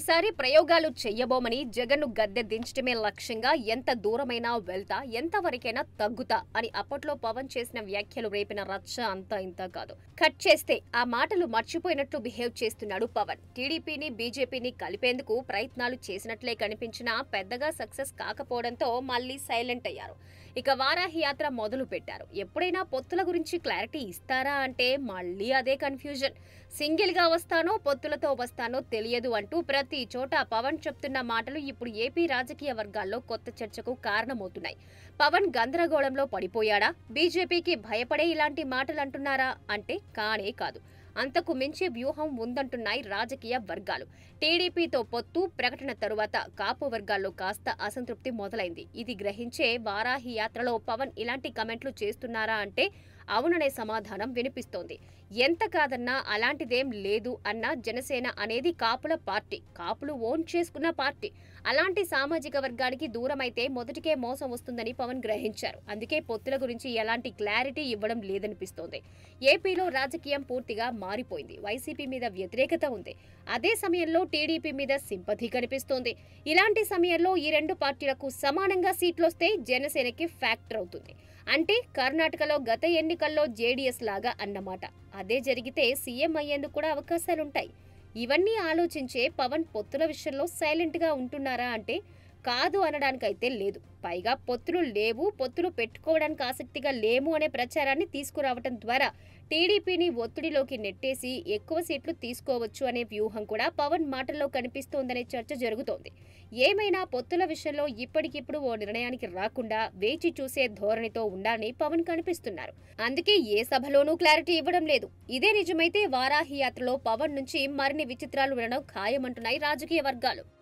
ఈసారి ప్రయోగాలు చెయ్యబోమని జగన్ను గద్దె దించడమే లక్ష్యంగా ఎంత దూరమైనా వెళ్తా ఎంతవరకైనా తగ్గుతా అని అప్పట్లో పవన్ చేసిన వ్యాఖ్యలు రేపిన రచ్చ అంతా ఇంత కాదు. కట్ చేస్తే ఆ మాటలు మర్చిపోయినట్లు బిహేవ్ చేస్తున్నాడు పవన్. టీడీపీని బీజేపీని కలిపేందుకు ప్రయత్నాలు చేసినట్లే కనిపించినా పెద్దగా సక్సెస్ కాకపోవడంతో మళ్లీ సైలెంట్ అయ్యారు. ఇక వారాహి యాత్ర మొదలు పెట్టారు. ఎప్పుడైనా పొత్తుల గురించి క్లారిటీ ఇస్తారా అంటే మళ్లీ అదే కన్ఫ్యూజన్. సింగిల్ గా వస్తానో పొత్తులతో వస్తానో తెలియదు అంటూ ప్రతి చోట పవన్ చెప్తున్న మాటలు ఇప్పుడు ఏపీ రాజకీయ వర్గాల్లో కొత్త చర్చకు కారణమవుతున్నాయి. పవన్ గందరగోళంలో పడిపోయాడా? బీజేపీకి భయపడే ఇలాంటి మాటలు అంటున్నారా అంటే కానే కాదు. అంతకు మించి వ్యూహం ఉందంటున్నాయి రాజకీయ వర్గాలు. టీడీపీతో పొత్తు ప్రకటన తరువాత కాపు వర్గాల్లో కాస్త అసంతృప్తి మొదలైంది. ఇది గ్రహించే వారాహి యాత్రలో పవన్ ఇలాంటి కమెంట్లు చేస్తున్నారా అంటే అవుననే సమాధానం వినిపిస్తోంది. ఎంత కాదన్నా అలాంటిదేం లేదు అన్న జనసేన అనేది కాపుల పార్టీ, కాపులు ఓన్ చేసుకున్న పార్టీ. అలాంటి సామాజిక వర్గానికి దూరమైతే మొదటికే మోసం వస్తుందని పవన్ గ్రహించారు. అందుకే పొత్తుల గురించి ఎలాంటి క్లారిటీ ఇవ్వడం లేదనిపిస్తోంది. ఏపీలో రాజకీయం పూర్తిగా మారిపోయింది. వైసీపీ మీద వ్యతిరేకత ఉంది. అదే సమయంలో టీడీపీ మీద సింపథీ కనిపిస్తోంది. ఇలాంటి సమయంలో ఈ రెండు పార్టీలకు సమానంగా సీట్లొస్తే జనసేనకి ఫ్యాక్టర్ అవుతుంది. అంటే కర్ణాటకలో గత ఎన్నికల్లో జేడీఎస్ లాగా అన్నమాట. అదే జరిగితే సీఎం అయ్యేందుకు కూడా అవకాశాలుంటాయి. ఇవన్నీ ఆలోచించే పవన్ పొత్తుల విషయంలో సైలెంట్ గా ఉంటున్నారా అంటే కాదు అనడానికైతే లేదు. పైగా పొత్తులు లేవు, పొత్తులు పెట్టుకోవడానికి ఆసక్తిగా లేము అనే ప్రచారాన్ని తీసుకురావడం ద్వారా టీడీపీని ఒత్తిడిలోకి నెట్టేసి ఎక్కువ సీట్లు తీసుకోవచ్చు అనే వ్యూహం కూడా పవన్ మాటల్లో కనిపిస్తోందనే చర్చ జరుగుతోంది. ఏమైనా పొత్తుల విషయంలో ఇప్పటికిప్పుడు ఓ నిర్ణయానికి రాకుండా వేచి చూసే ధోరణితో ఉండాలని పవన్ కనిపిస్తున్నారు. అందుకే ఏ సభలోనూ క్లారిటీ ఇవ్వడం లేదు. ఇదే నిజమైతే వారాహి యాత్రలో పవన్ నుంచి మరిన్ని విచిత్రాలు వినడం ఖాయమంటున్నాయి రాజకీయ వర్గాలు.